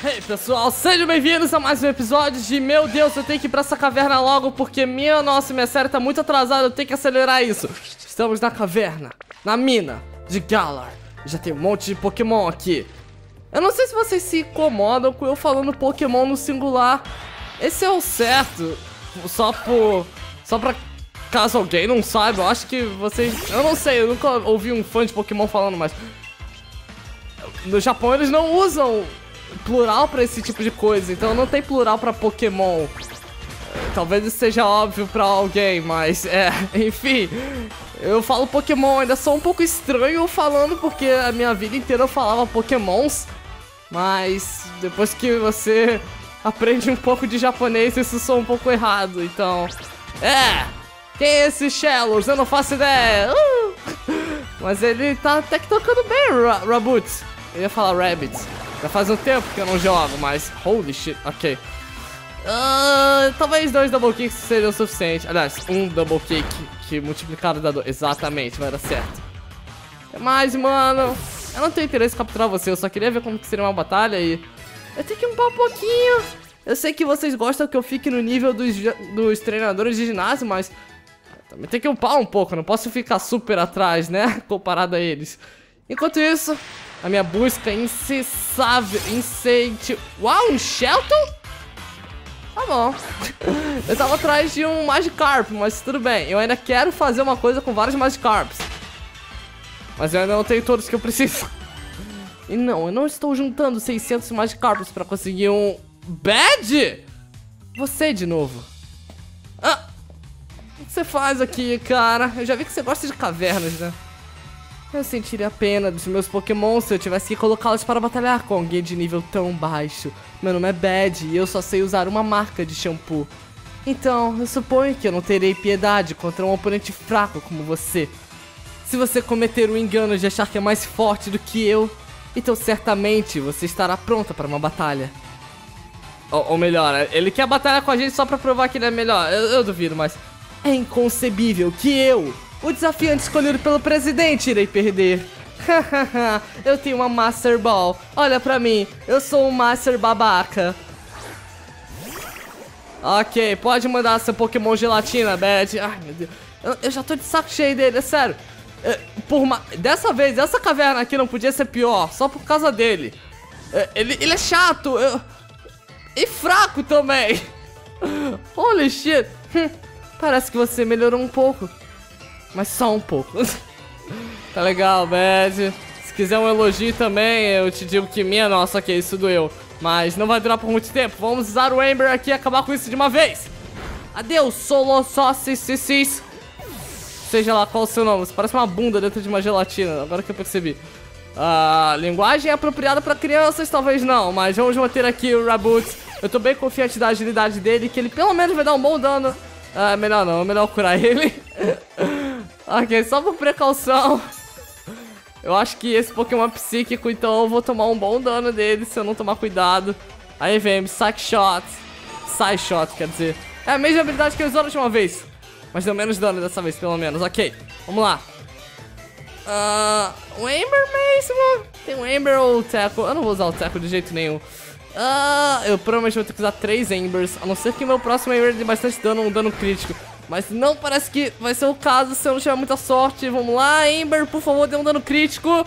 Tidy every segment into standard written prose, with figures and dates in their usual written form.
Hey pessoal, sejam bem-vindos a mais um episódio de... Meu Deus, eu tenho que ir pra essa caverna logo porque minha série tá muito atrasada, eu tenho que acelerar isso. Estamos na caverna, na mina de Galar. Já tem um monte de Pokémon aqui. Eu não sei se vocês se incomodam com eu falando Pokémon no singular. Esse é o certo, só pra caso alguém não saiba, eu acho que vocês... Eu não sei, eu nunca ouvi um fã de Pokémon falando, mas... No Japão eles não usam plural pra esse tipo de coisa, então não tem plural pra Pokémon. Talvez isso seja óbvio pra alguém, mas enfim. Eu falo Pokémon, ainda sou um pouco estranho falando porque a minha vida inteira eu falava Pokémons. Mas depois que você aprende um pouco de japonês, isso soa um pouco errado, então... Quem é esse Shellos? Eu não faço ideia. Mas ele tá até que tocando bem, Raboot. Eu ia falar Rabbit. Já faz um tempo que eu não jogo, mas... Holy shit, ok. Talvez 2 Double Kicks seria o suficiente. Aliás, um Double Kick que multiplicado dá 2. Exatamente, vai dar certo. Mas, mano... Eu não tenho interesse em capturar você, eu só queria ver como que seria uma batalha e... Eu tenho que upar um pouquinho. Eu sei que vocês gostam que eu fique no nível dos treinadores de ginásio, mas... Também tem que upar um pouco, eu não posso ficar super atrás, né? Comparado a eles. Enquanto isso, a minha busca incessável, incessante... Uau, um Shelton? Tá bom. Eu tava atrás de um Magikarp, mas tudo bem. Eu ainda quero fazer uma coisa com vários Magikarps. Mas eu ainda não tenho todos que eu preciso. E não, eu não estou juntando 600 Magikarps pra conseguir um... Badge? Você de novo. O que você faz aqui, cara? Eu já vi que você gosta de cavernas, né? Eu sentiria a pena dos meus Pokémon se eu tivesse que colocá-los para batalhar com alguém de nível tão baixo. Meu nome é Bad e eu só sei usar uma marca de shampoo. Então, eu suponho que eu não terei piedade contra um oponente fraco como você. Se você cometer o engano de achar que é mais forte do que eu, então certamente você estará pronta para uma batalha. Ou melhor, ele quer batalhar com a gente só pra provar que ele é melhor. Eu duvido, mas... É inconcebível que eu, o desafiante escolhido pelo presidente, irei perder. Eu tenho uma Master Ball. Olha pra mim, eu sou um Master Babaca. Ok, pode mandar seu Pokémon Gelatina, Bad. Ai, meu Deus. Eu já tô de saco cheio dele, é sério. Dessa vez, essa caverna aqui não podia ser pior, só por causa dele. Ele é chato. E fraco também. Holy shit. Parece que você melhorou um pouco. Mas só um pouco. Tá legal, Bad. Se quiser um elogio também, eu te digo que minha nossa, que isso doeu. Mas não vai durar por muito tempo. Vamos usar o Ember aqui e acabar com isso de uma vez. Adeus, solo só cis. Seja lá qual o seu nome. Você parece uma bunda dentro de uma gelatina, agora que eu percebi. Linguagem apropriada pra crianças, talvez não. Mas vamos manter aqui o Raboot. Eu tô bem confiante da agilidade dele, que ele pelo menos vai dar um bom dano. Melhor não, é melhor curar ele. Ok, só por precaução. Eu acho que esse Pokémon é psíquico, então eu vou tomar um bom dano dele se eu não tomar cuidado. Aí vem Psych Shot. Psy Shot, quer dizer. É a mesma habilidade que eu usei da última vez, mas deu menos dano dessa vez, pelo menos. Ok, vamos lá. O Ember mesmo? Tem um Ember ou o Tackle? Eu não vou usar o Tackle de jeito nenhum. Eu provavelmente vou ter que usar 3 Embers, a não ser que meu próximo Ember dê bastante dano, um dano crítico. Mas não parece que vai ser o caso se eu não tiver muita sorte. Vamos lá, Ember, por favor, dê um dano crítico.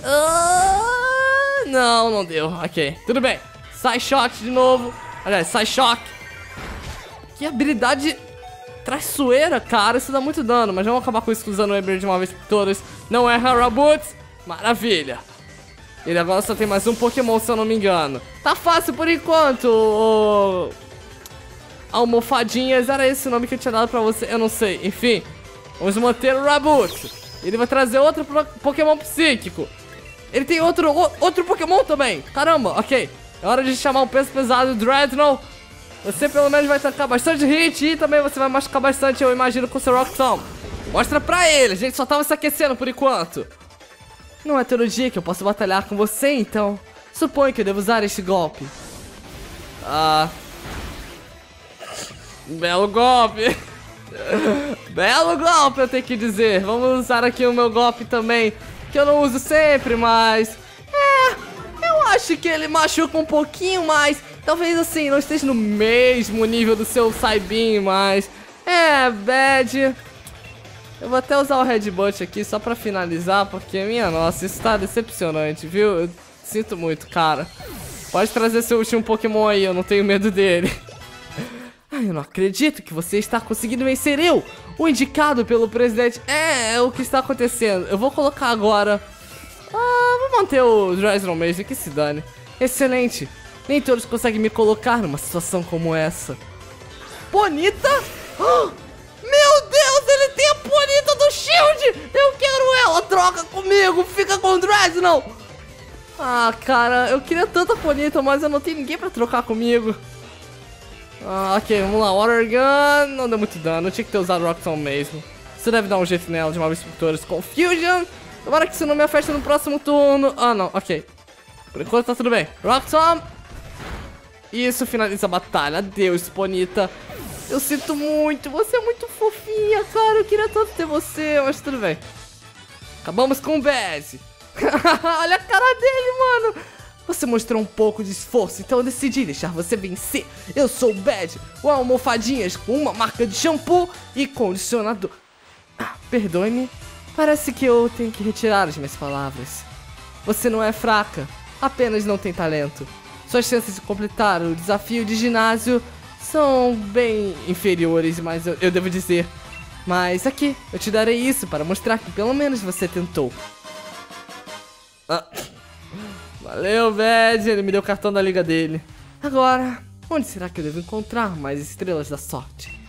Não deu, ok, tudo bem. Psy Shot de novo. Aliás, Psy Shock. Que habilidade traiçoeira, cara, isso dá muito dano. Mas vamos acabar com isso usando o Ember de uma vez por todas. Não erra, Raboot. Maravilha. Ele agora só tem mais um Pokémon, se eu não me engano. Tá fácil por enquanto. Almofadinhas, era esse o nome que eu tinha dado pra você, eu não sei. Enfim, vamos manter o Raboot. Ele vai trazer outro Pokémon psíquico. Ele tem outro Pokémon também. Caramba, ok. É hora de chamar um peso pesado, Dreadnought. Você pelo menos vai tancar bastante hit e também você vai machucar bastante, eu imagino, com o seu Rock Tomb. Mostra pra ele, a gente só tava se aquecendo por enquanto. Não é todo dia que eu posso batalhar com você, então suponho que eu devo usar este golpe. Belo golpe. Belo golpe, eu tenho que dizer. Vamos usar aqui o meu golpe também, que eu não uso sempre, mas... eu acho que ele machuca um pouquinho mais. Talvez assim, não esteja no mesmo nível do seu Saibin, mas... É, Bad. Eu vou até usar o Headbutt aqui só pra finalizar, porque, minha nossa, isso tá decepcionante, viu? Eu sinto muito, cara. Pode trazer seu último Pokémon aí, eu não tenho medo dele. Ai, eu não acredito que você está conseguindo vencer eu, o indicado pelo presidente. É o que está acontecendo. Eu vou colocar agora... vou manter o Drysdale mesmo, que se dane. Excelente. Nem todos conseguem me colocar numa situação como essa. Bonita? Meu Deus, ele tem a Bonita do Shield! Eu quero ela, troca comigo, fica com o Drysdale. Ah, cara, eu queria tanta Bonita, mas eu não tenho ninguém pra trocar comigo. Ok, vamos lá, Water Gun, não deu muito dano, eu tinha que ter usado Rock Tomb mesmo. Você deve dar um jeito nela de uma vez por todas. Confusion, agora que isso não me afeta no próximo turno. Não, ok. Por enquanto tá tudo bem. Rock Tomb. Isso finaliza a batalha, adeus, Bonita. Eu sinto muito, você é muito fofinha, cara, eu queria tanto ter você, mas tudo bem. Acabamos com o Bad. Olha a cara dele, mano. Você mostrou um pouco de esforço, então eu decidi deixar você vencer. Eu sou o Bad, o almofadinhas com uma marca de shampoo e condicionador. Perdoe-me, parece que eu tenho que retirar as minhas palavras. Você não é fraca, apenas não tem talento. Suas chances de completar o desafio de ginásio são bem inferiores, mas eu devo dizer. Mas aqui, eu te darei isso para mostrar que pelo menos você tentou. Valeu, Bad, ele me deu o cartão da liga dele. Agora, onde será que eu devo encontrar mais estrelas da sorte?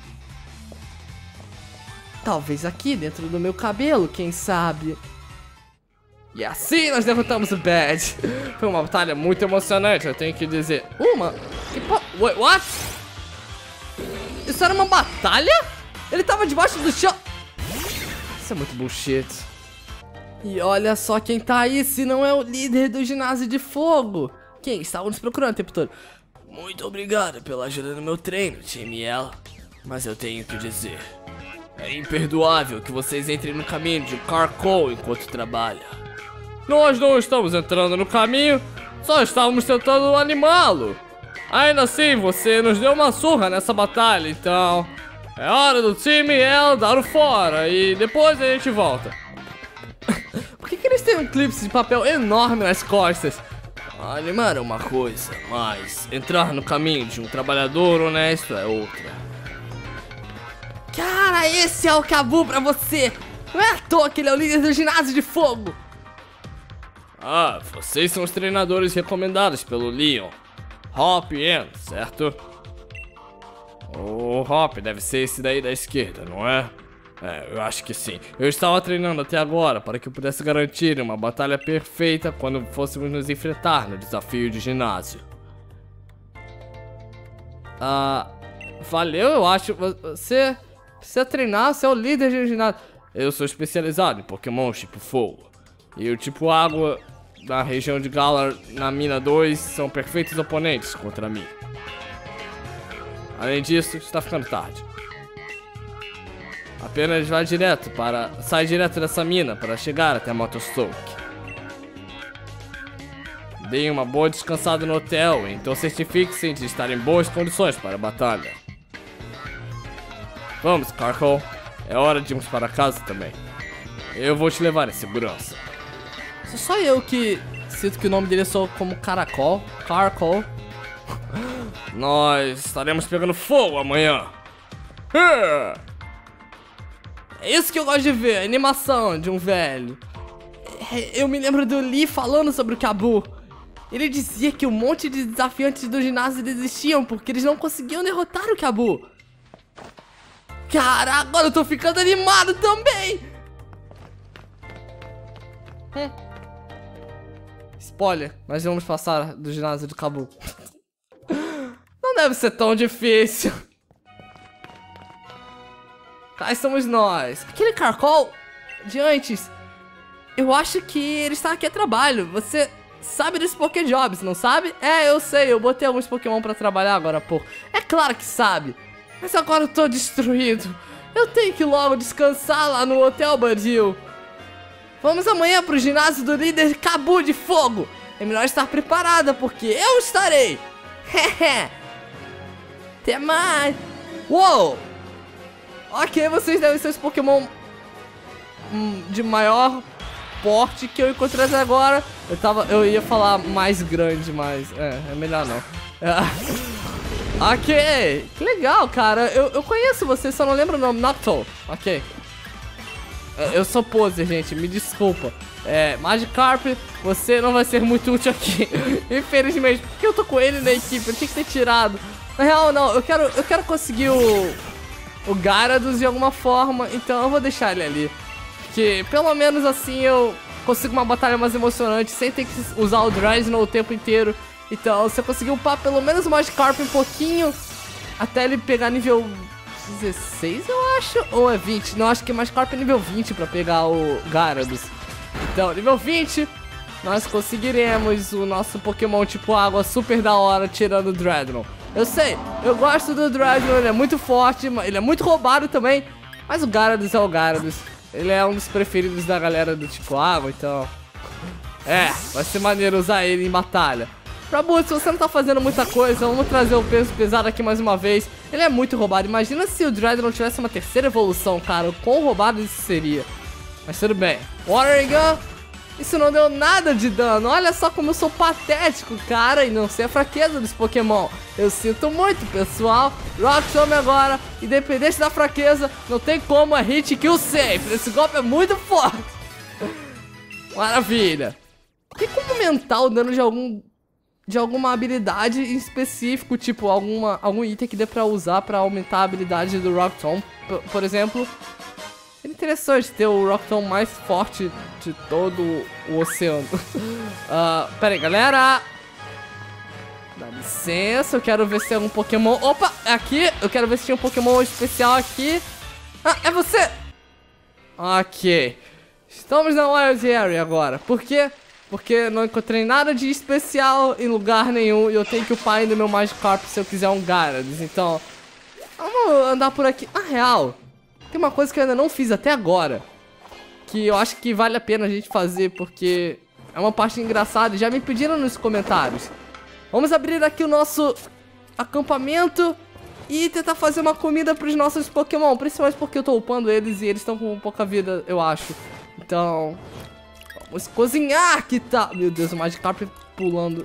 Talvez aqui dentro do meu cabelo, quem sabe? E assim nós derrotamos o Bad. Foi uma batalha muito emocionante, eu tenho que dizer. Wait, what? Isso era uma batalha? Ele tava debaixo do chão. Isso é muito bullshit. E olha só quem tá aí, se não é o líder do ginásio de fogo. Quem estava nos procurando o tempo todo. Muito obrigado pela ajuda no meu treino, time Yell. Mas eu tenho que dizer, é imperdoável que vocês entrem no caminho de Carcol enquanto trabalha. Nós não estamos entrando no caminho, só estávamos tentando animá-lo. Ainda assim, você nos deu uma surra nessa batalha, então é hora do time Yell dar o fora e depois a gente volta. Por que eles têm um clipe de papel enorme nas costas? Animar é uma coisa, mas entrar no caminho de um trabalhador honesto é outra. Cara, esse é o Kabu pra você! Não é à toa que ele é o líder do ginásio de fogo! Vocês são os treinadores recomendados pelo Leon. Hop e End, certo? O Hop deve ser esse daí da esquerda, não é? Eu acho que sim. Eu estava treinando até agora para que eu pudesse garantir uma batalha perfeita quando fôssemos nos enfrentar no desafio de ginásio. Valeu, eu acho. Você precisa treinar, você é o líder de ginásio. Eu sou especializado em Pokémon tipo Fogo. E o tipo Água da região de Galar na Mina 2 são perfeitos oponentes contra mim. Além disso, está ficando tarde. Apenas sai direto dessa mina para chegar até Motostoke. Deem uma boa descansada no hotel, então certifiquem-se de estar em boas condições para a batalha. Vamos, Carcol. É hora de irmos para casa também. Eu vou te levar em segurança. Só eu que sinto que o nome dele é só como Caracol. Carcol. Nós estaremos pegando fogo amanhã. É isso que eu gosto de ver, a animação de um velho. Eu me lembro do Lee falando sobre o Kabu. Ele dizia que um monte de desafiantes do ginásio desistiam porque eles não conseguiam derrotar o Kabu. Cara, agora eu tô ficando animado também. Spoiler, nós vamos passar do ginásio do Kabu. Não deve ser tão difícil. Cá estamos nós. Aquele Carcol de antes, eu acho que ele está aqui a trabalho. Você sabe desse Pokéjobs, não sabe? Eu sei, eu botei alguns Pokémon pra trabalhar agora há pouco. É claro que sabe. Mas agora eu tô destruído. Eu tenho que logo descansar lá no Hotel Badil. Vamos amanhã pro ginásio do líder Kabu de Fogo. é melhor estar preparada, porque eu estarei. Até mais. Uou! Ok, vocês devem ser os Pokémon de maior porte que eu encontrei até agora. Eu ia falar mais grande, mas é melhor não. Ok, que legal, cara. Eu conheço você, só não lembro o nome. Noctowl, ok. Eu sou poser, gente, me desculpa. Magikarp, você não vai ser muito útil aqui. Infelizmente, porque eu tô com ele na equipe, eu tinha que ter tirado. Na real, não, eu quero conseguir o Gyarados de alguma forma, então eu vou deixar ele ali. Porque pelo menos assim eu consigo uma batalha mais emocionante sem ter que usar o Drednaw o tempo inteiro. Então, se eu conseguir upar pelo menos o Magikarp um pouquinho, até ele pegar nível 16, eu acho, ou é 20? Não, acho que Magikarp é nível 20 pra pegar o Gyarados. Então, nível 20, nós conseguiremos o nosso Pokémon tipo água super da hora, tirando o Drednaw. Eu sei, eu gosto do Drednaw, ele é muito forte, ele é muito roubado também, mas o Gyarados é o Gyarados. Ele é um dos preferidos da galera do tipo água, então... vai ser maneiro usar ele em batalha. Rabu, se você não tá fazendo muita coisa, vamos trazer o peso pesado aqui mais uma vez. Ele é muito roubado. Imagina se o Drednaw tivesse uma terceira evolução, cara. O quão roubado isso seria. Mas tudo bem. Water Gun. Isso não deu nada de dano. Olha só como eu sou patético, cara. E não sei a fraqueza dos Pokémon. Eu sinto muito, pessoal. Rock Tomb agora. Independente da fraqueza, não tem como a hit kill safe. Esse golpe é muito forte. Maravilha. Tem como aumentar o dano de alguma habilidade em específico, tipo algum item que dê pra usar pra aumentar a habilidade do Rock Tomb. Por exemplo, seria interessante ter o Rock Tomb mais forte de todo o oceano. Pera aí, galera. Dá licença, eu quero ver se tem algum Pokémon. Opa, é aqui. Eu quero ver se tem um Pokémon especial aqui. Ah, é você. Ok. Estamos na Wild Area agora. Por quê? Porque não encontrei nada de especial em lugar nenhum. E eu tenho que upar ainda meu Magikarp se eu quiser um Gyarados. Então, vamos andar por aqui. Na real, tem uma coisa que eu ainda não fiz até agora, que eu acho que vale a pena a gente fazer, porque é uma parte engraçada e já me pediram nos comentários. Vamos abrir aqui o nosso acampamento e tentar fazer uma comida para os nossos Pokémon. Principalmente porque eu tô upando eles e eles estão com pouca vida, eu acho. Então... vamos cozinhar, que tal? Meu Deus, o Magikarp pulando.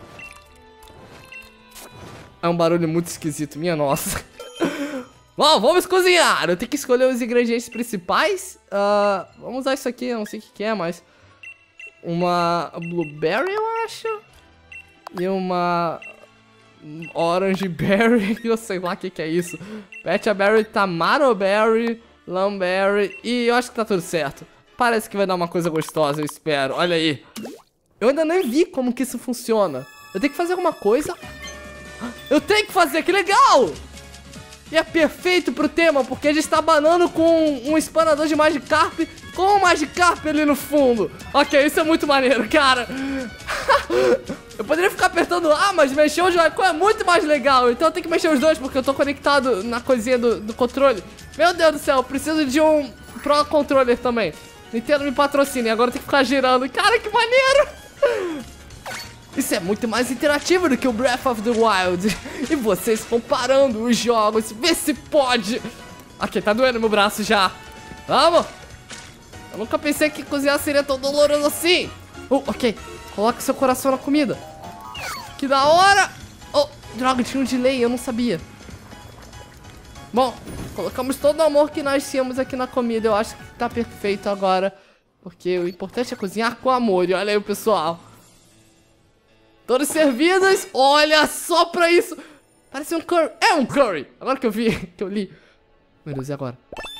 É um barulho muito esquisito, minha nossa. Bom, vamos cozinhar. Eu tenho que escolher os ingredientes principais. Vamos usar isso aqui, eu não sei o que é, mas... uma Blueberry, eu acho. E uma... Orange Berry, eu sei lá o que é isso. Pecha Berry, Tamaro Berry, Lamberry. E eu acho que tá tudo certo. Parece que vai dar uma coisa gostosa, eu espero. Olha aí. Eu ainda nem vi como que isso funciona. Eu tenho que fazer alguma coisa. Eu tenho que fazer, que legal! E é perfeito pro tema, porque a gente tá banando com um espanador de Magikarp com o Magikarp ali no fundo. Ok, isso é muito maneiro, cara. Eu poderia ficar apertando A, mas mexer o Joy-Con é muito mais legal. Então eu tenho que mexer os dois, porque eu tô conectado na coisinha do controle. Meu Deus do céu, eu preciso de um Pro Controller também. Nintendo me patrocina e agora tem que ficar girando. Cara, que maneiro! Isso é muito mais interativo do que o Breath of the Wild. E vocês comparando os jogos, vê se pode. Ok, tá doendo meu braço já. Vamos! Eu nunca pensei que cozinhar seria tão doloroso assim. Ok, coloca seu coração na comida. Que da hora! Oh, droga, tinha um delay, eu não sabia. Bom, colocamos todo o amor que nós tínhamos aqui na comida. Eu acho que tá perfeito agora, porque o importante é cozinhar com amor. E olha aí, pessoal. Todos servidos. Olha só pra isso. Parece um curry. É um curry. Agora que eu vi, que eu li. Meu Deus, e agora?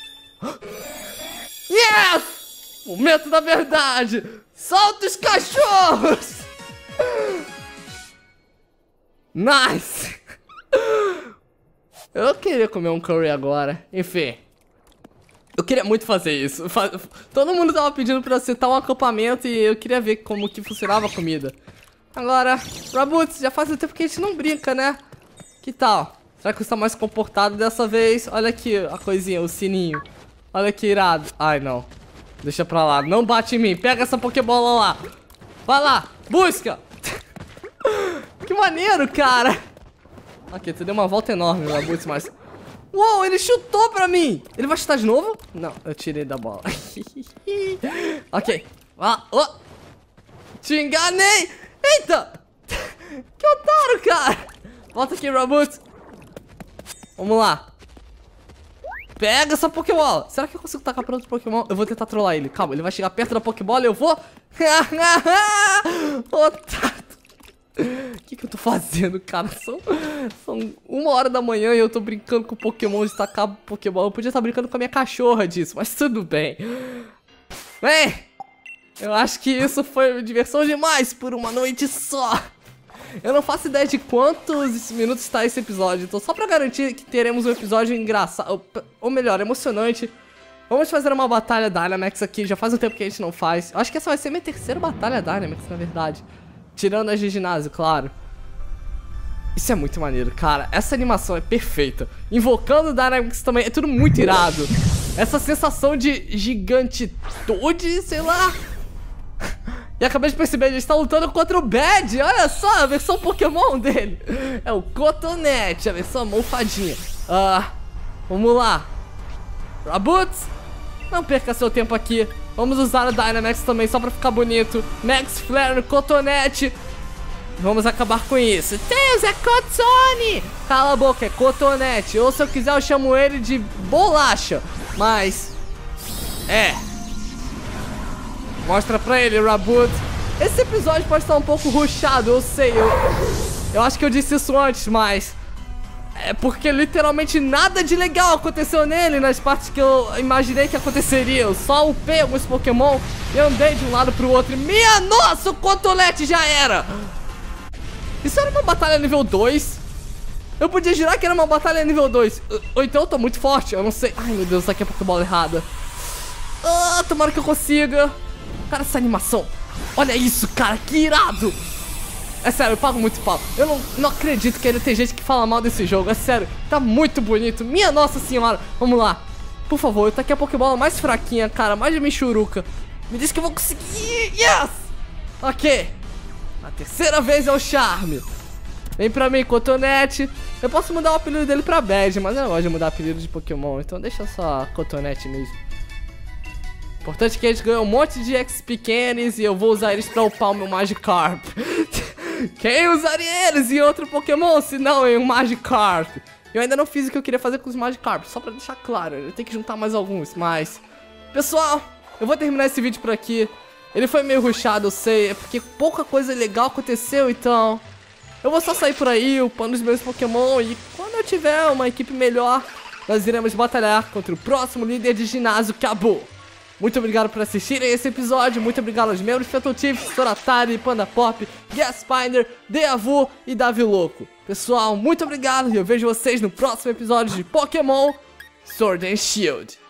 Yes! Momento da verdade. Solta os cachorros. Nice. Eu queria comer um curry agora. Enfim. Eu queria muito fazer isso. Todo mundo tava pedindo pra setar um acampamento e eu queria ver como que funcionava a comida. Agora, Rabbits, já faz um tempo que a gente não brinca, né? Que tal? Será que você tá mais comportado dessa vez? Olha aqui a coisinha, o sininho. Olha que irado. Ai, não. Deixa pra lá. Não bate em mim. Pega essa Pokébola lá. Vai lá. Busca. Que maneiro, cara. Ok, tu deu uma volta enorme, Rabutz, mas... Uou, ele chutou pra mim. Ele vai chutar de novo? Não, eu tirei da bola. Ok. Oh. Te enganei. Eita. Que otário, cara. Volta aqui, Rabutz. Vamos lá. Pega essa Pokébola. Será que eu consigo tacar pra outro Pokémon? Eu vou tentar trollar ele. Calma, ele vai chegar perto da Pokébola e eu vou... Otário. O que eu tô fazendo, cara? São 1h da manhã e eu tô brincando com o Pokémon de tacar Pokébola. Eu podia estar brincando com a minha cachorra disso, mas tudo bem. Bem, eu acho que isso foi diversão demais por uma noite só. Eu não faço ideia de quantos minutos está esse episódio. Então, só pra garantir que teremos um episódio engraçado, ou melhor, emocionante, vamos fazer uma batalha Dynamax aqui. Já faz um tempo que a gente não faz. Eu acho que essa vai ser minha terceira batalha Dynamax, na verdade. Tirando as de ginásio, claro. Isso é muito maneiro, cara. Essa animação é perfeita. Invocando o Dynamax também, é tudo muito irado. Essa sensação de gigantitude, sei lá. E acabei de perceber, ele está lutando contra o Bad. Olha só, a versão Pokémon dele. É o Cotonete, a versão mofadinha. Vamos lá. Rabutz, não perca seu tempo aqui. Vamos usar o Dynamax também, só pra ficar bonito. Max Flare no Cotonete. Vamos acabar com isso. Tails, é Cotone. Cala a boca, é Cotonete. Ou se eu quiser eu chamo ele de Bolacha. Mas... mostra pra ele, Rabutz. Esse episódio pode estar um pouco rushado, eu sei. Eu acho que eu disse isso antes, mas... é porque literalmente nada de legal aconteceu nele nas partes que eu imaginei que aconteceria. Eu só upei alguns Pokémon e andei de um lado pro outro. Minha nossa, o Cotonete já era! Isso era uma batalha nível 2? Eu podia jurar que era uma batalha nível 2. Ou então eu tô muito forte, eu não sei. Ai meu Deus, isso aqui é Pokébola errada. Tomara que eu consiga. Cara, essa animação. Olha isso, cara, que irado. É sério, eu pago muito pau. Eu não acredito que ainda tem gente que fala mal desse jogo. É sério, tá muito bonito. Minha nossa senhora. Vamos lá. Por favor, eu taquei a Pokébola mais fraquinha, cara. Mais de Michuruca. Me diz que eu vou conseguir. Yes! Ok. A terceira vez é o charme. Vem pra mim, Cotonete. Eu posso mudar o apelido dele pra Bad, mas eu não gosto de mudar apelido de Pokémon. Então deixa só Cotonete mesmo. Importante que a gente ganhou um monte de XP Candies e eu vou usar eles pra upar o meu Magikarp. Quem usaria eles em outro Pokémon, se não em um Magikarp? Eu ainda não fiz o que eu queria fazer com os Magikarp, só pra deixar claro, eu tenho que juntar mais alguns, mas... Pessoal, eu vou terminar esse vídeo por aqui. Ele foi meio rushado, eu sei, é porque pouca coisa legal aconteceu, então... eu vou só sair por aí, upando os meus Pokémon, e quando eu tiver uma equipe melhor, nós iremos batalhar contra o próximo líder de ginásio, Cabo. Muito obrigado por assistirem esse episódio. Muito obrigado aos membros Fetotips, Toratari, Panda Pop, Gaspinder, Deavu e Davi Louco. Pessoal, muito obrigado e eu vejo vocês no próximo episódio de Pokémon Sword and Shield.